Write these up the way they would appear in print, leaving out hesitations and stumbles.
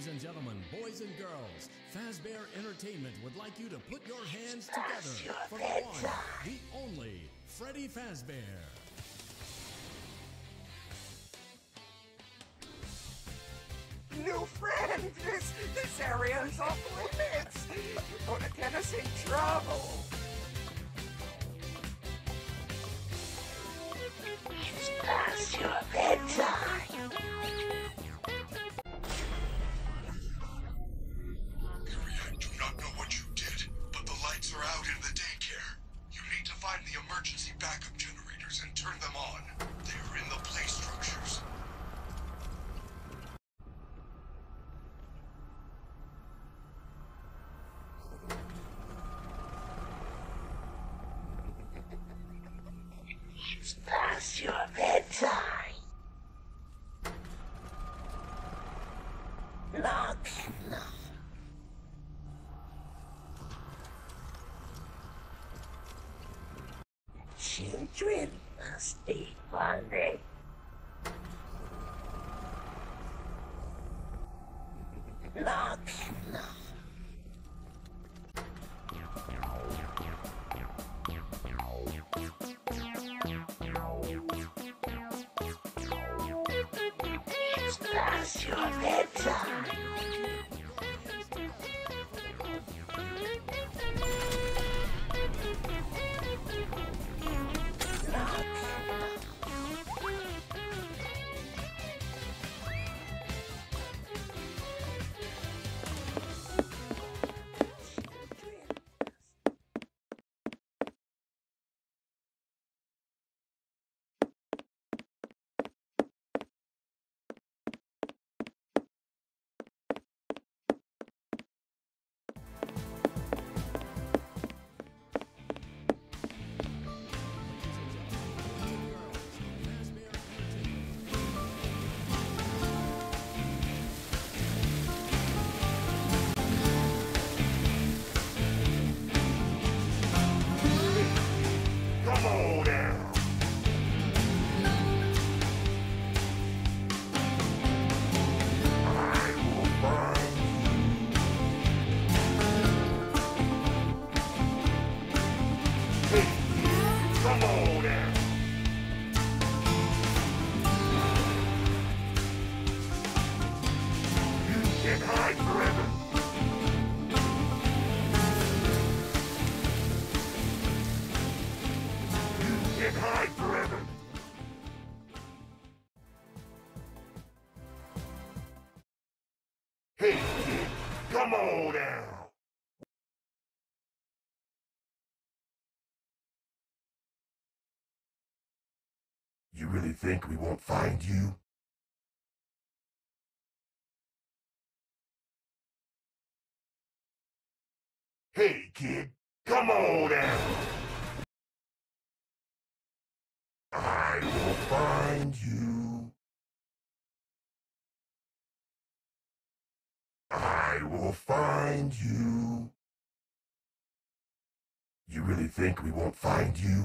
Ladies and gentlemen, boys and girls, Fazbear Entertainment would like you to put your hands together for the one, the only, Freddy Fazbear. New friend! This area is off limits! You're gonna get us in trouble! It's past your bedtime! Gary, I do not know what you did, but the lights are out in the daycare. You need to find the emergency backup generators and turn them on. They are in the play structures. It's past your bedtime! Not enough. Children must be funded. Not enough. It's past your bedtime. Not enough. Come on now! I will find you. Hey, come on now! You can hide forever. You can hide forever. Hey, kid, come on now. You really think we won't find you? Hey, kid, come on now. I will find you. I will find you. You really think we won't find you?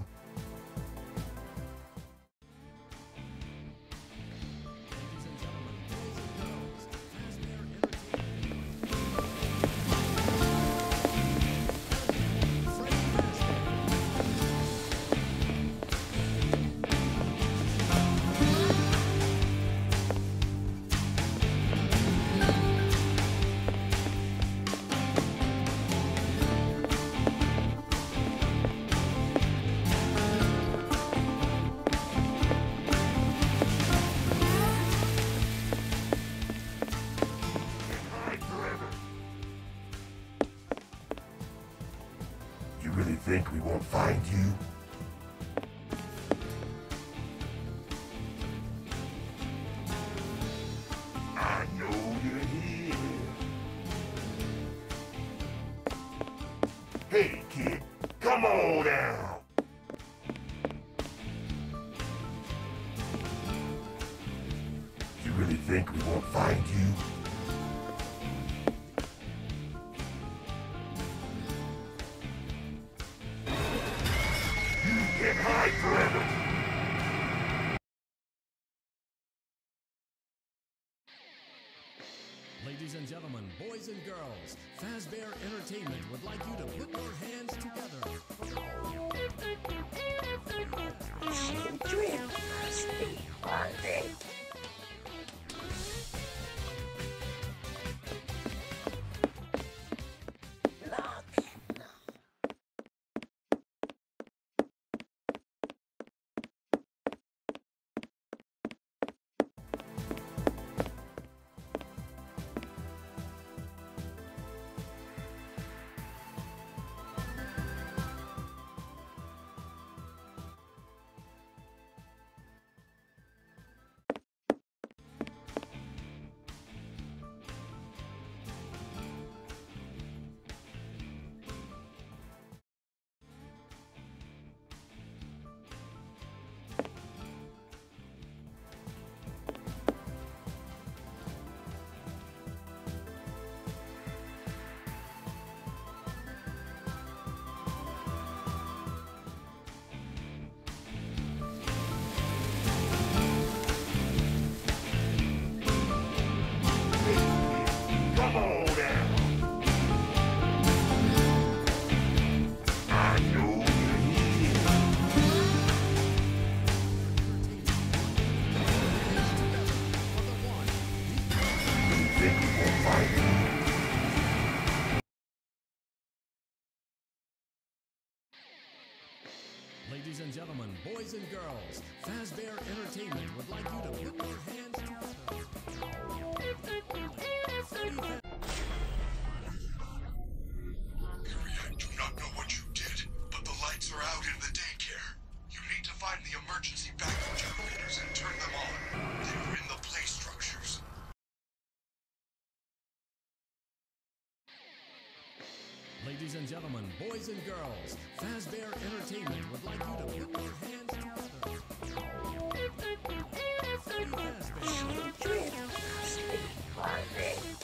You really think we won't find you? I know you're here. Hey, kid, come on now. You really think we won't find you? You can hide forever. Ladies and gentlemen. boys and girls, Fazbear Entertainment would like you to put your hands together for the Children must be haunted. Ladies and gentlemen, boys and girls, Fazbear Entertainment would like you to put your hands together. Harry, I do not know what you did, but the lights are out in the daycare. You need to find the emergency backup generators and turn them on. They're in the play structures. Ladies and gentlemen, boys and girls, Fazbear Entertainment would like you to put your hands together. Freddy Fazbear. Children must be haunted.